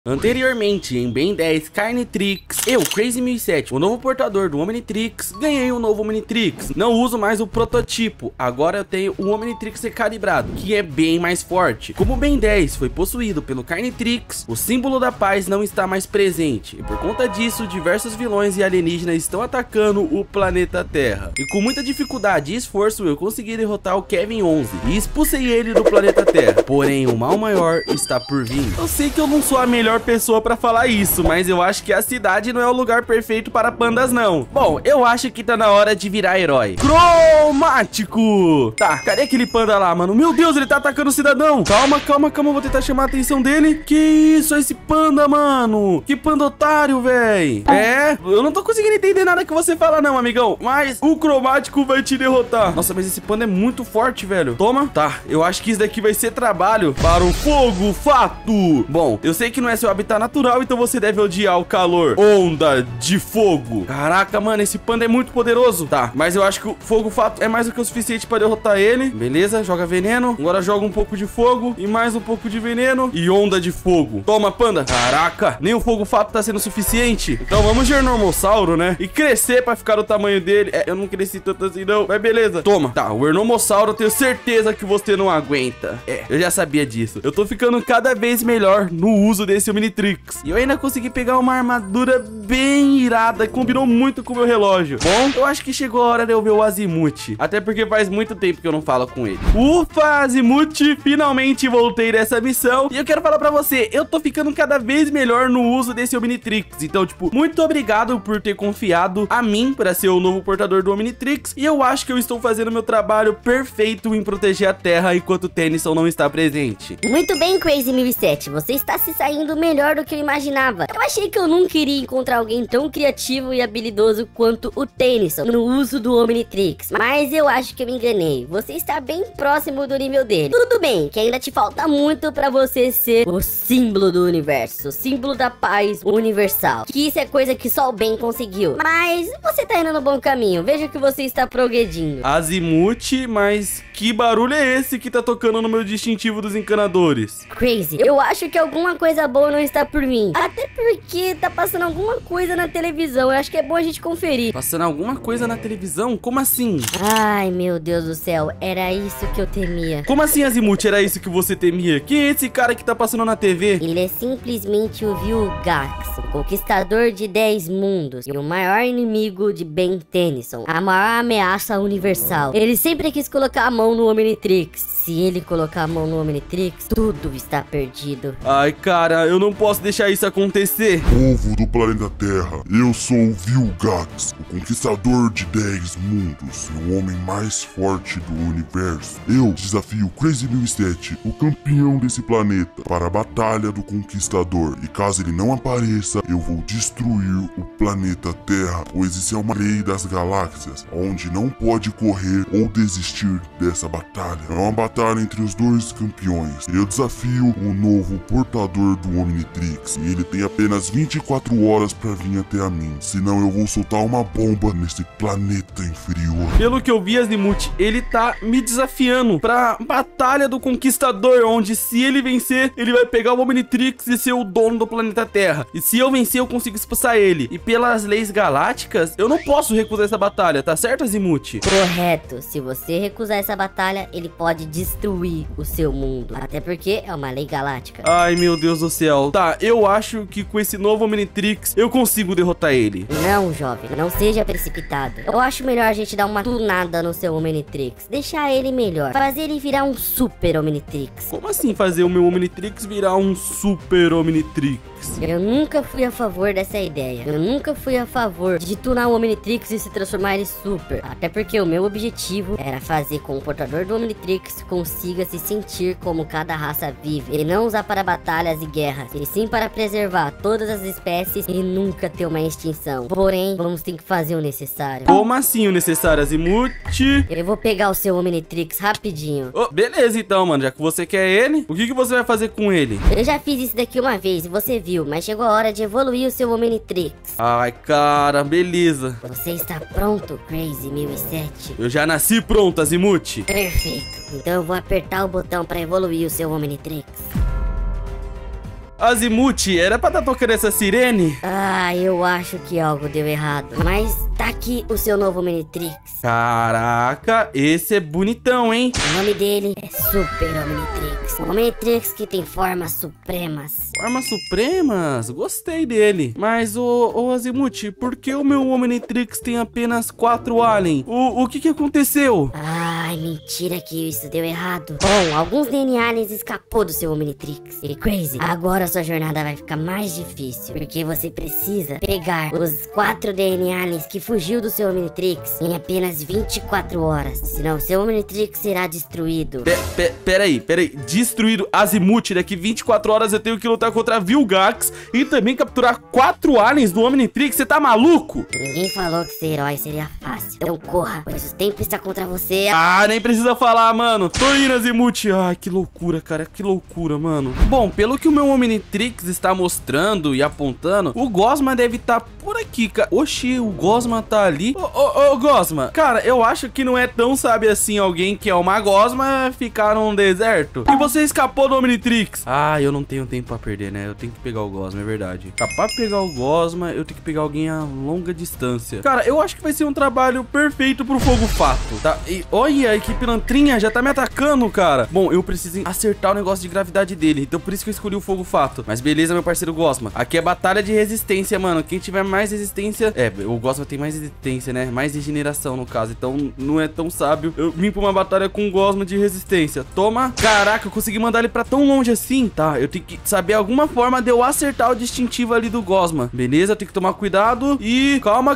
Anteriormente, em Ben 10 Carnitrix, eu, Crazy 1007, o novo portador do Omnitrix, ganhei um novo Omnitrix. Não uso mais o prototipo, agora eu tenho o Omnitrix recalibrado, que é bem mais forte. Como o Ben 10 foi possuído pelo Carnitrix, o símbolo da paz não está mais presente, e por conta disso, diversos vilões e alienígenas estão atacando o planeta Terra. E com muita dificuldade e esforço, eu consegui derrotar o Kevin 11 e expulsei ele do planeta Terra. Porém, o mal maior está por vir. Eu sei que eu não sou a melhor pessoa pra falar isso, mas eu acho que a cidade não é o lugar perfeito para pandas não. Bom, eu acho que tá na hora de virar herói. Cromático! Tá, cadê aquele panda lá, mano? Meu Deus, ele tá atacando o cidadão. Calma, vou tentar chamar a atenção dele. Que isso, esse panda, mano? Que panda otário, véi. É, eu não tô conseguindo entender nada que você fala não, amigão, mas o Cromático vai te derrotar. Nossa, mas esse panda é muito forte, velho. Toma. Tá, eu acho que isso daqui vai ser trabalho para o fogo fato. Bom, eu sei que não é seu habitat natural, então você deve odiar o calor. Onda de fogo. Caraca, mano, esse panda é muito poderoso. Tá, mas eu acho que o fogo fato é mais do que o suficiente para derrotar ele. Beleza, joga veneno. Agora joga um pouco de fogo e mais um pouco de veneno e onda de fogo. Toma, panda. Caraca, nem o fogo fato tá sendo suficiente. Então vamos de Ernomossauro, né? E crescer pra ficar do tamanho dele. É, eu não cresci tanto assim não, mas beleza. Toma. Tá, o Ernomossauro eu tenho certeza que você não aguenta. É, eu já sabia disso. Eu tô ficando cada vez melhor no uso desse Omnitrix. E eu ainda consegui pegar uma armadura bem irada, combinou muito com o meu relógio. Bom, eu acho que chegou a hora de eu ver o Azimuth. Até porque faz muito tempo que eu não falo com ele. Ufa, Azimuth, finalmente voltei dessa missão. E eu quero falar pra você, eu tô ficando cada vez melhor no uso desse Omnitrix. Então, tipo, muito obrigado por ter confiado a mim pra ser o novo portador do Omnitrix. E eu acho que eu estou fazendo meu trabalho perfeito em proteger a Terra enquanto o Tennyson não está presente. Muito bem, Crazy 1007, você está se saindo melhor do que eu imaginava. Eu achei que eu nunca iria encontrar alguém tão criativo e habilidoso quanto o Tennyson no uso do Omnitrix, mas eu acho que eu me enganei. Você está bem próximo do nível dele. Tudo bem, que ainda te falta muito pra você ser o símbolo do universo, o símbolo da paz universal, que isso é coisa que só o Ben conseguiu. Mas você tá indo no bom caminho, veja que você está progredindo. Azimuth, mas que barulho é esse que tá tocando no meu distintivo dos encanadores? Crazy, eu acho que alguma coisa boa não está por mim. Até porque tá passando alguma coisa na televisão. Eu acho que é bom a gente conferir. Passando alguma coisa na televisão? Como assim? Ai, meu Deus do céu. Era isso que eu temia. Como assim, Azimuth? Era isso que você temia? Quem é esse cara que tá passando na TV? Ele é simplesmente o Vilgax, o conquistador de 10 mundos e o maior inimigo de Ben Tennyson, a maior ameaça universal. Ele sempre quis colocar a mão no Omnitrix. Se ele colocar a mão no Omnitrix, tudo está perdido. Ai, cara, eu não posso deixar isso acontecer. Povo do planeta Terra, eu sou o Vilgax, o conquistador de 10 mundos e o homem mais forte do universo. Eu desafio Crazy 1007, o campeão desse planeta, para a batalha do conquistador. E caso ele não apareça, eu vou destruir o planeta Terra, pois esse é uma lei das galáxias, onde não pode correr ou desistir dessa batalha. É uma batalha entre os dois campeões. Eu desafio o novo portador do Omnitrix e ele tem apenas 24 horas pra vir até a mim, senão eu vou soltar uma bomba nesse planeta inferior. Pelo que eu vi, Azimuth, ele tá me desafiando pra batalha do conquistador, onde se ele vencer, ele vai pegar o Omnitrix e ser o dono do planeta Terra. E se eu vencer, eu consigo expulsar ele. E pelas leis galácticas, eu não posso recusar essa batalha, tá certo, Azimuth? Correto. Se você recusar essa batalha, ele pode destruir o seu mundo. Até porque é uma lei galáctica. Ai, meu Deus do céu. Tá, eu acho que com esse novo Omnitrix, eu consigo derrotar ele. Não, jovem, não seja precipitado. Eu acho melhor a gente dar uma tunada no seu Omnitrix. Deixar ele melhor. Fazer ele virar um super Omnitrix. Como assim fazer o meu Omnitrix virar um super Omnitrix? Eu nunca fui a favor dessa ideia. Eu nunca fui a favor de tunar o Omnitrix e se transformar ele super. Até porque o meu objetivo era fazer com que o portador do Omnitrix consiga se sentir como cada raça vive. E não usar para batalhas e guerras. E sim para preservar todas as espécies e nunca ter uma extinção. Porém, vamos ter que fazer o necessário. Como assim o necessário, Azimuth? Eu vou pegar o seu Omnitrix rapidinho. Oh, beleza então, mano. Já que você quer ele, o que você vai fazer com ele? Eu já fiz isso daqui uma vez e você viu, mas chegou a hora de evoluir o seu Omnitrix. Ai, cara, beleza. Você está pronto, Crazy 1007? Eu já nasci pronto, Azimuth. Perfeito. Então eu vou apertar o botão para evoluir o seu Omnitrix. Azimuth, era pra estar tocando essa sirene? Ah, eu acho que algo deu errado. Mas tá aqui o seu novo Omnitrix. Caraca, esse é bonitão, hein? O nome dele é Super Omnitrix. Um Omnitrix que tem formas supremas. Formas supremas? Gostei dele. Mas, ô Azimuth, por que o meu Omnitrix tem apenas 4 alien? O que aconteceu? Ai, mentira que isso deu errado. Bom, alguns DNA aliens escapou do seu Omnitrix. E Crazy, agora sua jornada vai ficar mais difícil. Porque você precisa pegar os 4 DNA aliens que fugiu do seu Omnitrix em apenas 24 horas. Senão seu Omnitrix será destruído. Peraí. Destruído Azimuth, daqui 24 horas eu tenho que lutar contra Vilgax e também capturar 4 aliens do Omnitrix. Você tá maluco? Ninguém falou que ser herói seria fácil. Então corra, pois o tempo está contra você. Ah, nem precisa falar, mano. Tô indo, Azimuth. Ai, que loucura, cara. Que loucura, mano. Bom, pelo que o meu Omnitrix está mostrando e apontando, o Gosma deve estar por aqui, cara. Oxi, o Gosma tá ali. Ô, Gosma. Cara, eu acho que não é tão, sabe assim, alguém que é uma Gosma ficar num deserto. E você escapou do Omnitrix. Ah, eu não tenho tempo pra perder, né? Eu tenho que pegar o Gosma, é verdade. Tá, pra pegar o Gosma, eu tenho que pegar alguém a longa distância. Cara, eu acho que vai ser um trabalho perfeito pro Fogo Fato, tá? E olha, que pilantrinha já tá me atacando, cara. Bom, eu preciso acertar o negócio de gravidade dele. Então por isso que eu escolhi o Fogo Fato. Mas beleza, meu parceiro Gosma. Aqui é batalha de resistência, mano. Quem tiver mais resistência... É, o Gosma tem mais resistência, né? Mais regeneração, no caso. Então não é tão sábio eu vim pra uma batalha com o Gosma de resistência. Toma. Caraca, eu consegui mandar ele pra tão longe assim. Tá, eu tenho que saber alguma forma de eu acertar o distintivo ali do Gosma. Beleza, eu tenho que tomar cuidado. E... Calma.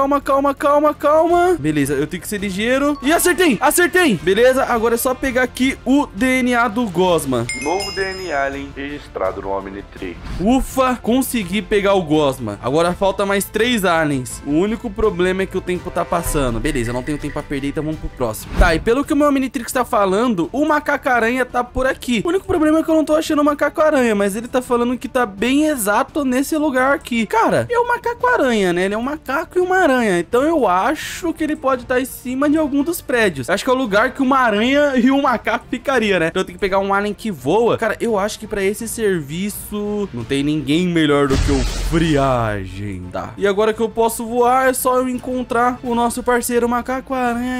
Beleza, eu tenho que ser ligeiro. E acertei. Beleza, agora é só pegar aqui o DNA do Gosma. Novo DNA alien registrado no Omnitrix. Ufa, consegui pegar o Gosma. Agora falta mais 3 aliens. O único problema é que o tempo tá passando. Beleza, eu não tenho tempo pra perder, então vamos pro próximo. Tá, e pelo que o meu Omnitrix tá falando, o macaco-aranha tá por aqui. O único problema é que eu não tô achando o macaco-aranha, mas ele tá falando que tá bem exato nesse lugar aqui. Cara, é o macaco-aranha, né? Ele é um macaco e uma aranha. Então eu acho que ele pode estar em cima de algum dos prédios. Acho que é o lugar que uma aranha e um macaco ficaria, né? Então eu tenho que pegar um alien que voa. Cara, eu acho que pra esse serviço não tem ninguém melhor do que o Friagem. Tá. E agora que eu posso voar, é só eu encontrar o nosso parceiro macaco-aranha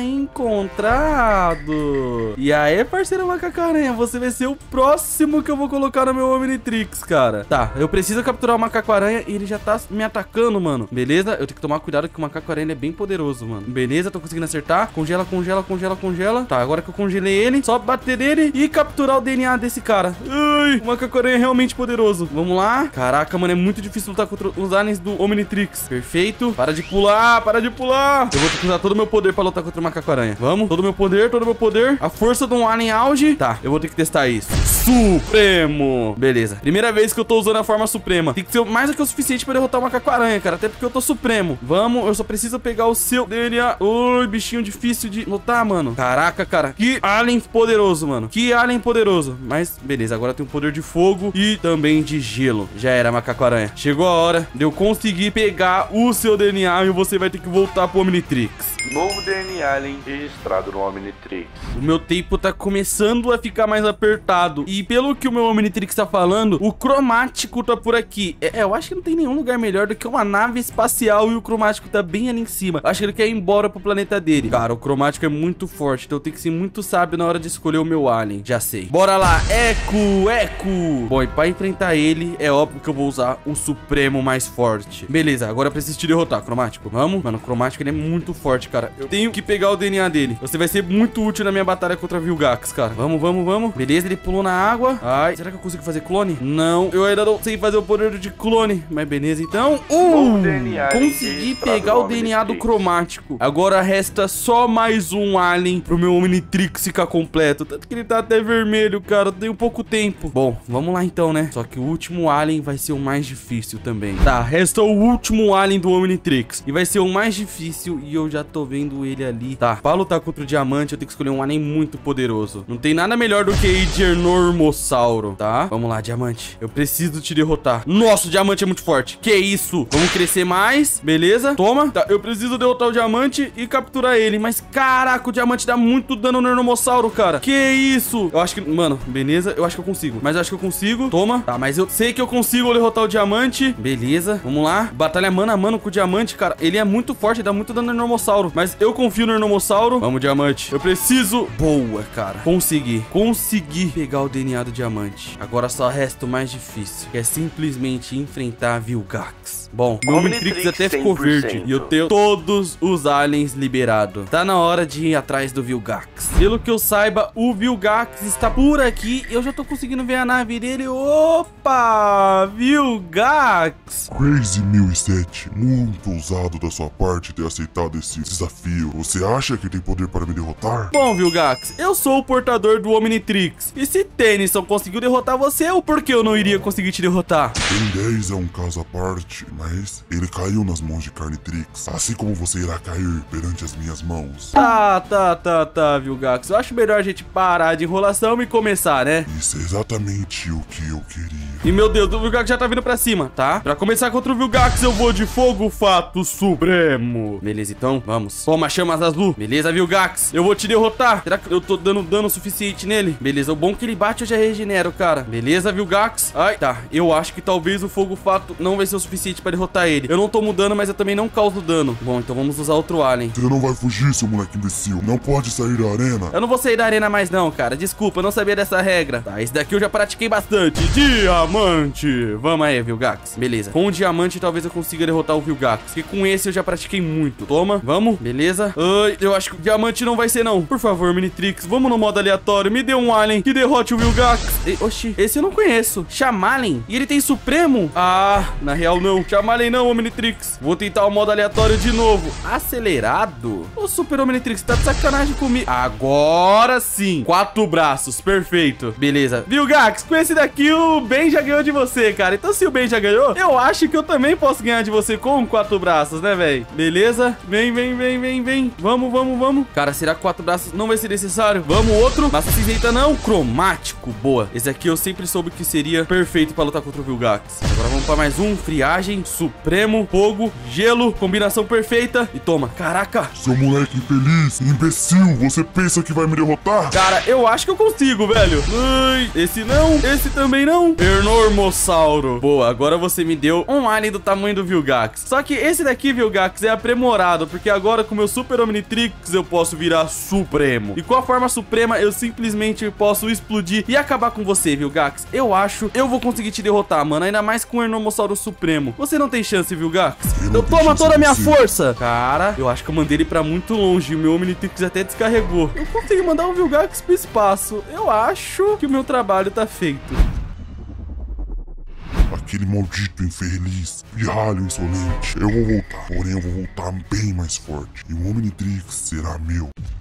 encontrado. E aí, parceiro macaco-aranha, você vai ser o próximo que eu vou colocar no meu Omnitrix, cara. Tá, eu preciso capturar o macaco-aranha e ele já tá me atacando, mano. Beleza? Eu tenho que tomar cuidado que o macaco-aranha é bem poderoso, mano. Beleza, tô conseguindo acertar. Congela. Tá, agora que eu congelei ele, só bater nele e capturar o DNA desse cara. Ai, o macaco-aranha é realmente poderoso. Vamos lá. Caraca, mano, é muito difícil lutar contra os aliens do Omnitrix. Perfeito. Para de pular. Eu vou ter que usar todo o meu poder pra lutar contra o macaco-aranha. Vamos. Todo o meu poder. A força de um alien auge. Tá, eu vou ter que testar isso. Supremo. Beleza. Primeira vez que eu tô usando a forma suprema. Tem que ser mais do que o suficiente pra derrotar o macaco-aranha, cara. Até porque eu tô supremo. Vamos, eu só preciso pegar o seu DNA. Ui, bichinho difícil de lutar, mano. Caraca, cara. Que alien poderoso, mano. Mas, beleza. Agora eu tenho poder de fogo e também de gelo. Já era, macaco-aranha. Chegou a hora de eu conseguir pegar o seu DNA e você vai ter que voltar pro Omnitrix. Novo DNA alien registrado no Omnitrix. O meu tempo tá começando a ficar mais apertado. E pelo que o meu Omnitrix tá falando, o cromático tá por aqui. Eu acho que não tem nenhum lugar melhor do que uma nave espacial e o cromático tá bem ali em cima. Acho que ele quer ir embora pro planeta dele. Cara, o cromático é muito forte, então eu tenho que ser muito sábio na hora de escolher o meu alien. Já sei. Bora lá, Eco. Bom, e pra enfrentar ele, é óbvio que eu vou usar o Supremo mais forte. Beleza, agora eu preciso te derrotar, cromático. Vamos? Mano, o cromático ele é muito forte, cara. Eu tenho que pegar o DNA dele. Você vai ser muito útil na minha batalha contra Vilgax, cara. Vamos. Beleza, ele pulou na água. Ai, será que eu consigo fazer clone? Não, eu ainda não sei fazer o poder de clone. Mas beleza, então... consegui pegar o DNA do cromático. Agora resta só mais um alien pro meu Omnitrix ficar completo. Tanto que ele tá até vermelho, cara. Eu tenho pouco tempo. Bom, vamos lá então, né? Só que o último alien vai ser o mais difícil, também. Tá, resta o último alien do Omnitrix. E vai ser o mais difícil e eu já tô vendo ele ali. Tá, pra lutar contra o diamante eu tenho que escolher um alien muito poderoso. Não tem nada melhor do que Enormossauro, tá? Vamos lá, diamante. Eu preciso te derrotar. Nossa, o diamante é muito forte. Que isso? Vamos crescer mais. Beleza? Toma. Tá, eu preciso derrotar o diamante e capturar ele. Mas, caraca, o diamante dá muito dano no Enormossauro, cara. Que isso? Eu acho que... Mano, beleza. Eu acho que eu consigo. Mas eu acho que eu consigo. Toma. Tá, mas eu sei que eu consigo derrotar o diamante. Beleza. Vamos lá. Batalha mano a mano com o diamante, cara. Ele é muito forte, dá muito dano no Enormossauro. Mas eu confio no Enormossauro. Vamos, diamante. Eu preciso... Boa, cara. Consegui pegar o DNA do diamante. Agora só resta o mais difícil, que é simplesmente enfrentar a Vilgax. Bom, meu Omnitrix até ficou verde e eu tenho todos os aliens liberados. Tá na hora de ir atrás do Vilgax. Pelo que eu saiba, o Vilgax está por aqui. Eu já tô conseguindo ver a nave dele. Opa! Vilgax! Crazy 1007, muito ousado da sua parte ter aceitado esse desafio. Você acha que tem poder para me derrotar? Bom, Vilgax, eu sou o portador do Omnitrix. E se Tennyson conseguiu derrotar você, o porquê eu não iria conseguir te derrotar? Ben 10 é um caso à parte, mas ele caiu nas mãos de Carnitrix, assim como você irá cair perante as minhas mãos. Tá, Vilgax. Eu acho melhor a gente parar de enrolação e começar, né? Isso é exatamente o que eu queria. E meu Deus, o Vilgax já tá vindo pra cima, tá? Pra começar contra o Vilgax, eu vou de fogo fato supremo. Beleza, então, vamos. Toma, chamas azul. Beleza, Vilgax. Eu vou te derrotar. Será que eu tô dando dano suficiente nele? Beleza, o bom que ele bate eu já regenero, cara. Beleza, Vilgax. Ai, tá. Eu acho que talvez o fogo fato não vai ser o suficiente pra derrotar ele. Eu não tomo dano, mas eu também não causo dano. Bom, então vamos usar outro alien. Você não vai fugir, seu moleque imbecil. Não pode sair da arena. Eu não vou sair da arena mais não, cara. Desculpa, eu não sabia dessa regra. Tá, esse daqui eu já pratiquei bastante. Diamante. Vamos aí, Vilgax. Beleza. Com o diamante talvez eu consiga derrotar o Vilgax, porque com esse eu já pratiquei muito. Toma, vamos. Beleza. Ai, eu acho que o diamante não vai ser não. Por favor, Omnitrix, vamos no modo aleatório. Me dê um alien que derrote o Vilgax. Oxi, esse eu não conheço. Chamalen. E ele tem Supremo? Ah, na real não. Chamalen não, Omnitrix. Vou tentar o modo aleatório de novo. Acelerado? Ô, Super Omnitrix, tá de sacanagem comigo. Agora sim. 4 braços, perfeito. Beleza. Vilgax, com esse daqui o Ben já ganhou de você, cara. Então se o Ben já ganhou, eu acho que eu também posso ganhar de você com 4 braços, né, velho? Beleza? Vem. Vamos. Cara, será que 4 braços não vai ser necessário? Vamos, outro. Massa cinzenta não. Cromático, boa. Esse aqui eu sempre soube que seria perfeito pra lutar contra o Vilgax. Agora vamos pra mais um. Friagem, Supremo, Fogo, Gelo. Combinação perfeita. E toma. Caraca. Seu moleque infeliz, imbecil, você pensa que vai me derrotar? Cara, eu acho que eu consigo, velho. Ai, esse não. Esse também não. Enormossauro. Boa, agora você me deu um alien do tamanho do Vilgax. Só que esse daqui, Vilgax, é aprimorado, porque agora com o meu Super Omnitrix eu posso virar Supremo. E com a forma Suprema eu simplesmente posso explodir e acabar com você, Vilgax. Eu acho eu vou conseguir te derrotar, mano. Ainda mais com o Enormossauro Supremo. Você não tem chance, Vilgax. Eu toma toda a minha força. Cara, eu acho que eu mandei ele pra muito longe. O meu Omnitrix até descarregou. Eu consegui mandar o Vilgax pro espaço. Eu acho que o meu trabalho tá feito. Aquele maldito infeliz, pirralho insolente. Eu vou voltar, porém eu vou voltar bem mais forte. E o Omnitrix será meu.